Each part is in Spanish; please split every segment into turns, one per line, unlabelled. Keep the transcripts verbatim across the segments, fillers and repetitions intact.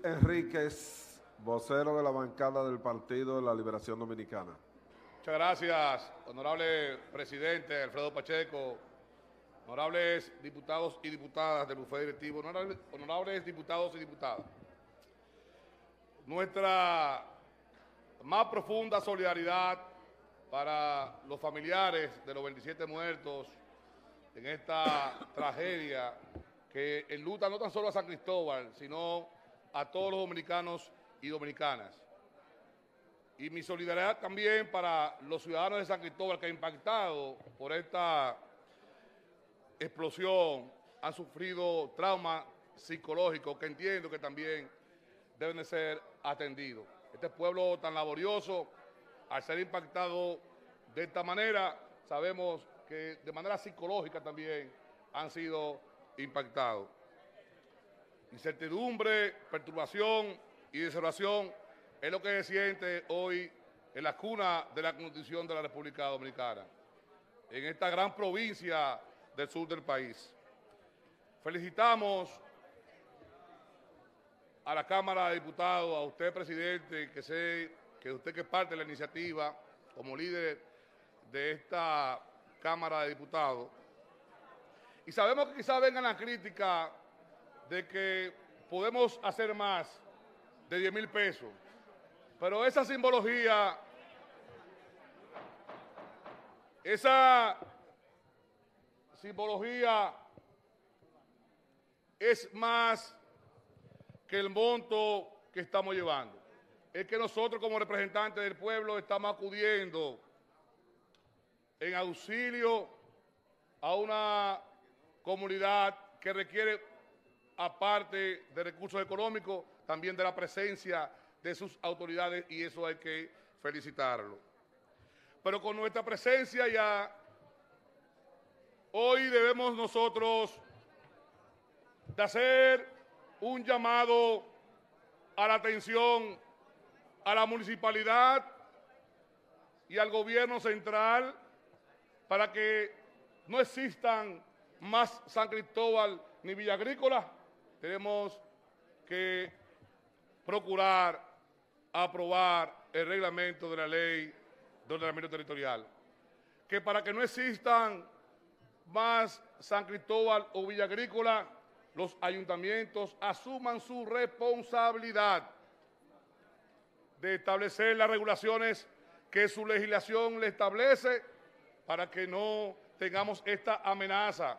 Enríquez, vocero de la bancada del Partido de la Liberación Dominicana.
Muchas gracias, honorable presidente Alfredo Pacheco, honorables diputados y diputadas del bufete directivo, honorables, honorables diputados y diputadas. Nuestra más profunda solidaridad para los familiares de los veintisiete muertos en esta tragedia que enluta no tan solo a San Cristóbal, sino a todos los dominicanos y dominicanas. Y mi solidaridad también para los ciudadanos de San Cristóbal que han impactado por esta explosión, han sufrido trauma psicológico que entiendo que también deben de ser atendidos. Este pueblo tan laborioso, al ser impactado de esta manera, sabemos que de manera psicológica también han sido impactados. Incertidumbre, perturbación y desolación es lo que se siente hoy en la cuna de la Constitución de la República Dominicana, en esta gran provincia del sur del país. Felicitamos a la Cámara de Diputados, a usted, presidente, que sé que usted que es parte de la iniciativa, como líder de esta Cámara de Diputados. Y sabemos que quizás vengan la crítica de que podemos hacer más de diez mil pesos, pero esa simbología, esa simbología es más que el monto que estamos llevando. Es que nosotros como representantes del pueblo estamos acudiendo en auxilio a una comunidad que requiere, aparte de recursos económicos, también de la presencia de sus autoridades, y eso hay que felicitarlo. Pero con nuestra presencia ya, hoy debemos nosotros de hacer un llamado a la atención a la municipalidad y al gobierno central para que no existan más San Cristóbal ni Villa Agrícola. Tenemos que procurar aprobar el reglamento de la ley de ordenamiento territorial, que para que no existan más San Cristóbal o Villa Agrícola, los ayuntamientos asuman su responsabilidad de establecer las regulaciones que su legislación le establece para que no tengamos esta amenaza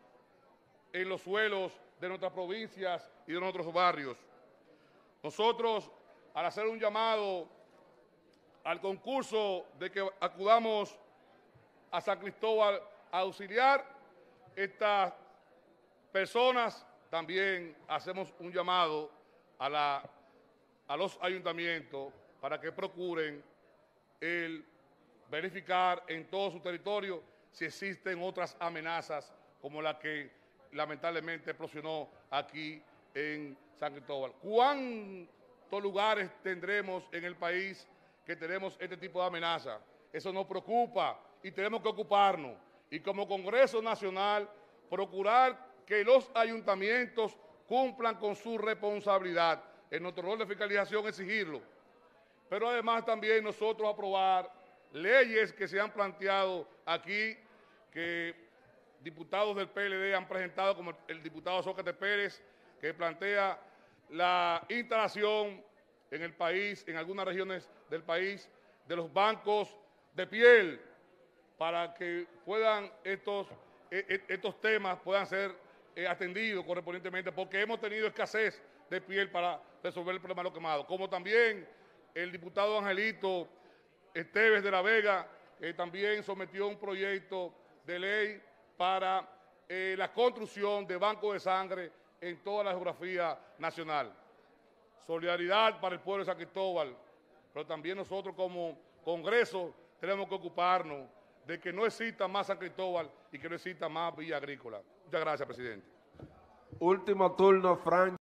en los suelos de nuestras provincias y de nuestros barrios. Nosotros, al hacer un llamado al concurso de que acudamos a San Cristóbal a auxiliar estas personas, también hacemos un llamado a, la, a los ayuntamientos para que procuren el verificar en todo su territorio si existen otras amenazas como la que lamentablemente explosionó aquí en San Cristóbal. ¿Cuántos lugares tendremos en el país que tenemos este tipo de amenaza? Eso nos preocupa y tenemos que ocuparnos. Y como Congreso Nacional, procurar que los ayuntamientos cumplan con su responsabilidad. En nuestro rol de fiscalización exigirlo. Pero además también nosotros aprobar leyes que se han planteado aquí, que diputados del P L D han presentado, como el diputado Sócrates Pérez, que plantea la instalación en el país, en algunas regiones del país, de los bancos de piel, para que puedan estos, estos temas puedan ser eh, atendidos correspondientemente, porque hemos tenido escasez de piel para resolver el problema de los quemados. Como también el diputado Angelito Esteves de la Vega eh, también sometió un proyecto de ley para eh, la construcción de bancos de sangre en toda la geografía nacional. Solidaridad para el pueblo de San Cristóbal, pero también nosotros como Congreso tenemos que ocuparnos de que no exista más San Cristóbal y que no exista más Villa Agrícola. Muchas gracias, presidente.
Último turno, Frank.